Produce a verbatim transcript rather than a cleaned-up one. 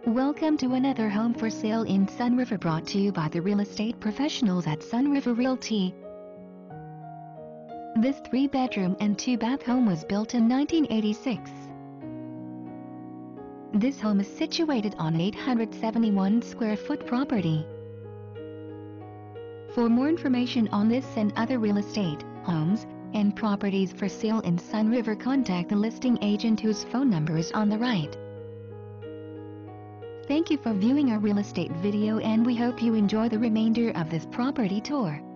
Welcome to another home for sale in Sunriver, brought to you by the real estate professionals at Sunriver Realty. This three-bedroom and two-bath home was built in nineteen eighty-six. This home is situated on eight hundred seventy-one square foot property. For more information on this and other real estate, homes, and properties for sale in Sunriver, contact the listing agent whose phone number is on the right. Thank you for viewing our real estate video, and we hope you enjoy the remainder of this property tour.